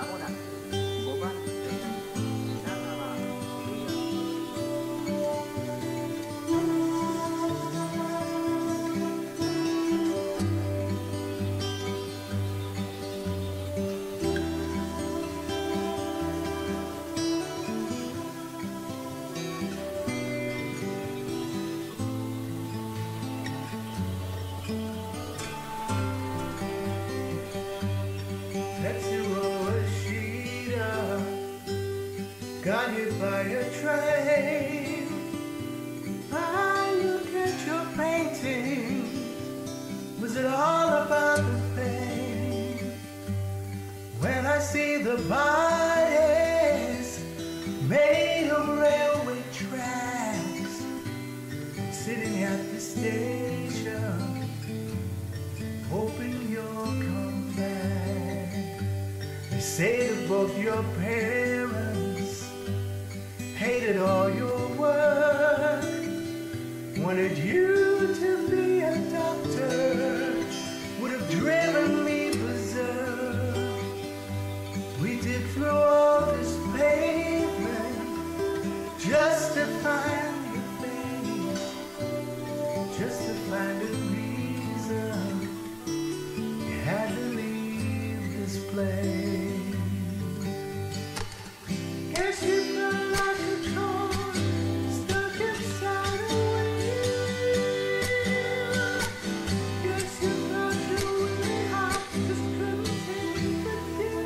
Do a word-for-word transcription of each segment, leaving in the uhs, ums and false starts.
もなくごばん線品川 Tetsuya Ishida got hit by a train. I look at your painting. Was it all about the pain? When I see the bodies made of railway tracks, sitting at the station, hoping you'll come back. They say that both your parents hated all your work, wanted you to be a doctor, would have driven me berserk. We dig through all this pavement just to find your face, just to find a reason you had to leave this place. Guess you felt like a toy stuck inside a wheel. Guess you felt you really hot, just couldn't take the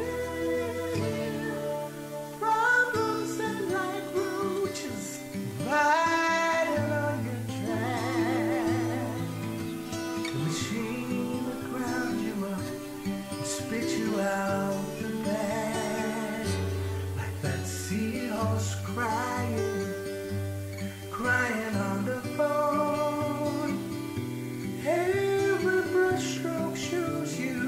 deal. Problems that like roaches riding on your track. The machine that ground you up and spit you out the back, like that seahorse crying, crying on the phone. Every brushstroke shows you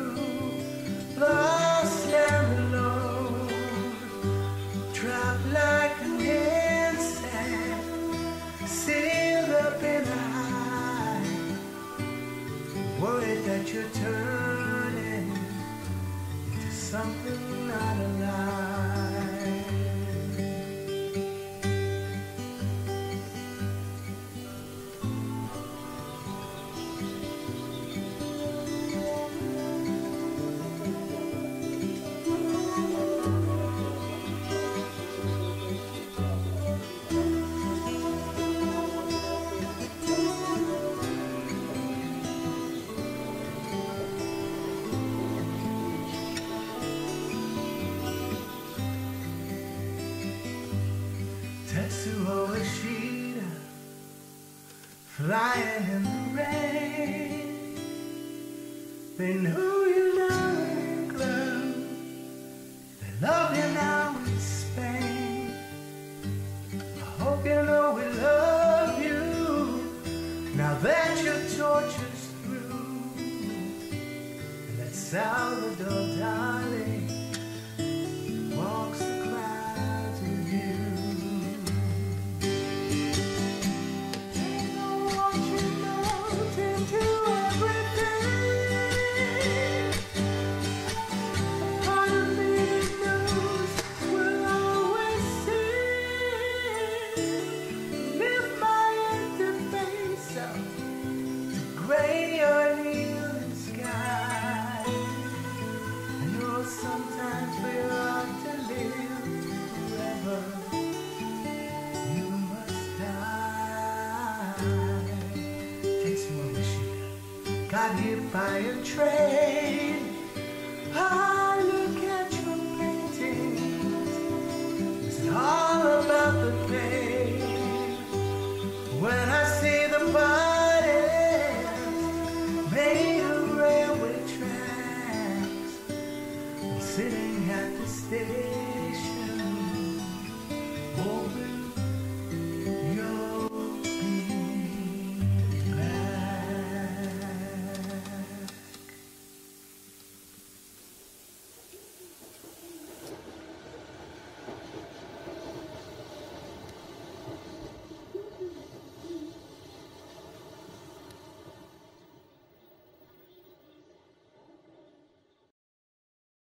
lost and alone, trapped like an insect, sealed up in a hive, worried that you're turning into something not alive. Tetsuya Ishida, flying in the rain. They know you now in England, they love you now in Spain. I hope you know we love you, now that your torture's through. And that Salvador Dali walks the crowds with you. Gray or kneeling sky. I know sometimes we're out to live forever. You must die. Tetsuya Ishida got hit by a train. I look at your paintings. Is it all about the pain? When I see the body made